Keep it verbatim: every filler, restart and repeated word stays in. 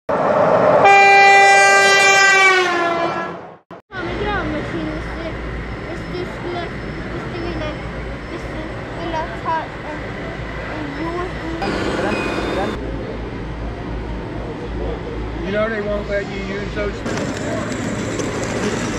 Med gravmaskin hvis du, hvis du skulle, hvis du ville, hvis du ville ta en, en jord. You know they won't let you use those.